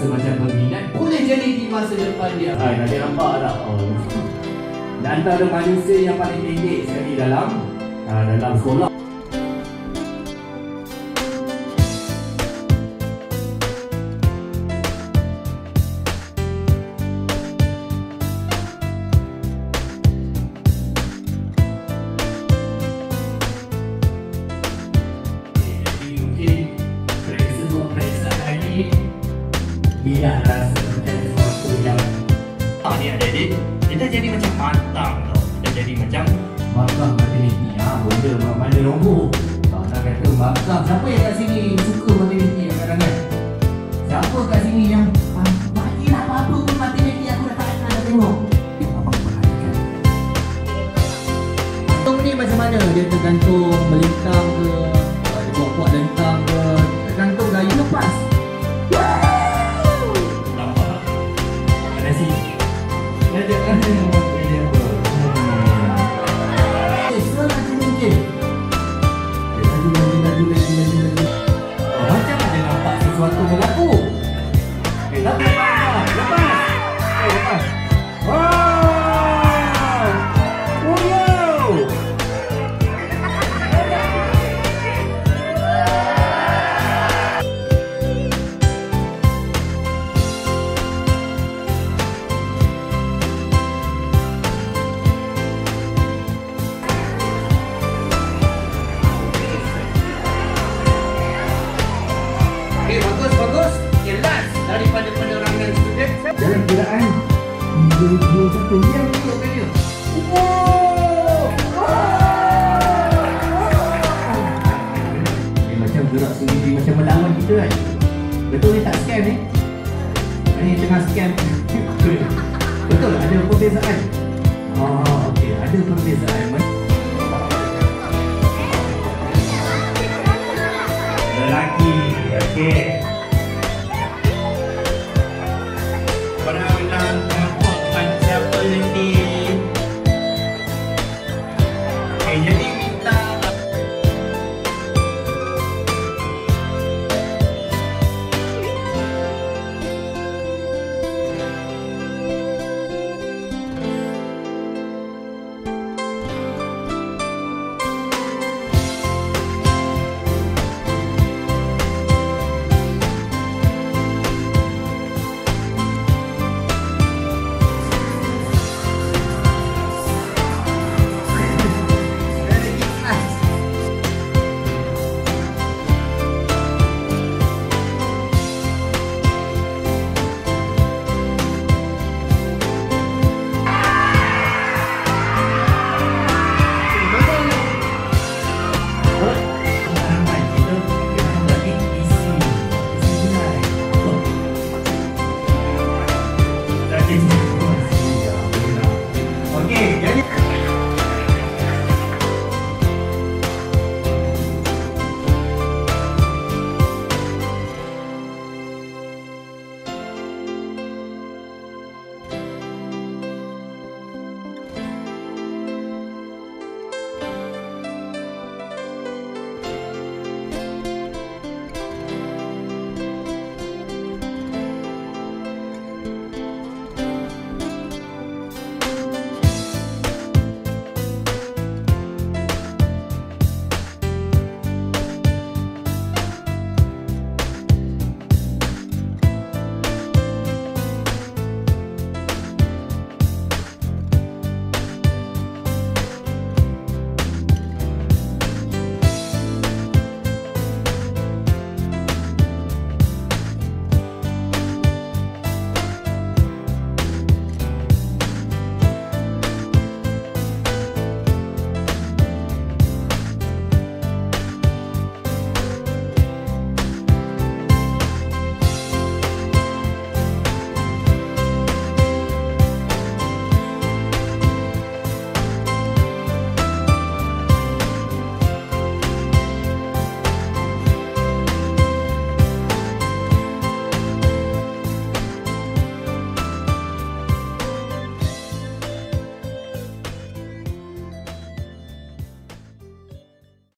rasa macam berminat, boleh jadi di masa depan dia. Dah dia nampak tak? Dan antara manusia yang paling pendek sekali dalam sekolah. Bila rasa macam sesuatu yang ni adik-adik, kita jadi macam matang tau. Kita jadi macam markah matematik. Benda mana nombor. Nak kata markah. Siapa yang kat sini suka matematik kadang-kadang? Siapa kat sini yang bagilah apa-apa pun matematik aku dah tak nak tengok. Abang perhatikan. Gantung ni macam mana? Dia tergantung melintang ke, dia buat-buat lentang ke, tergantung gaya lepas. Macam ada nampak sesuatu berlaku. Lepas. Wow. Oh yo. Bagus. Jelas daripada penerangan student. Dalam kiraan 21 yang untuk dia. Macam gerak sendiri, macam melawan kita kan. Betul ni tak scam ni? Ini tengah scam. Betul ada perbezaan. Okey, ada perbezaan. Lelaki, okey. Orang-orang nampak macam pelendir. Jadi